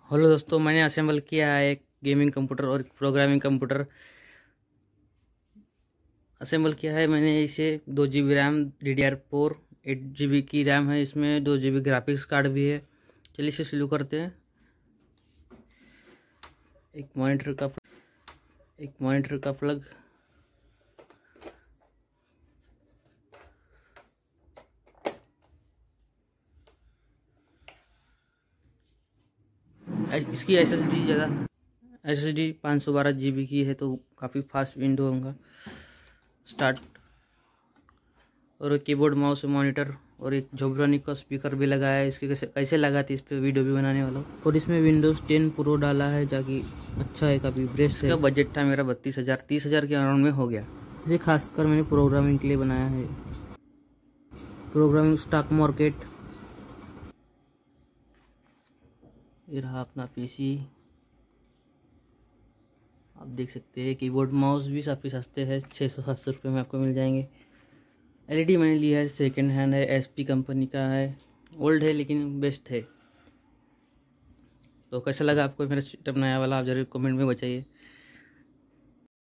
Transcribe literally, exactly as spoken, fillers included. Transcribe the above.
Hello दोस्तों, मैंने assemble किया है एक गेमिंग कंप्यूटर और एक प्रोग्रामिंग कंप्यूटर असेंबल किया है मैंने इसे। दो G B RAM, D D R four, eight G B की रैम है इसमें, दो जी बी ग्राफिक्स कार्ड भी है। चलिए इसे शुरू करते हैं। एक मॉनिटर का एक मॉनिटर का प्लग, इसकी एस एस डी ज़्यादा एस एस डी पाँच सौ बारह जी बी की है, तो काफ़ी फास्ट विंडो होगा। स्टार्ट। और एक कीबोर्ड, माउस, मॉनिटर और एक जोब्रानिक का स्पीकर भी लगाया है। इसके कैसे कैसे लगा थी इस पर वीडियो भी बनाने वाला हूँ। और इसमें विंडोज़ टेन प्रो डाला है, जाकि अच्छा है, काफ़ी ब्रेस्ट है। बजट था मेरा बत्तीस हज़ार तीस हज़ार के अराउंड में हो गया। इसे खासकर मैंने प्रोग्रामिंग के लिए बनाया है। Programming, stock market. ये रहा अपना पीसी, आप देख सकते हैं। कीबोर्ड माउस भी काफ़ी सस्ते हैं, छः सौ सात सौ रुपये में आपको मिल जाएंगे। एलईडी मैंने लिया है, सेकंड हैंड है, एचपी कंपनी का है। ओल्ड है लेकिन बेस्ट है। तो कैसा लगा आपको मेरा सेटअप नया वाला, आप जरूर कमेंट में बताइए।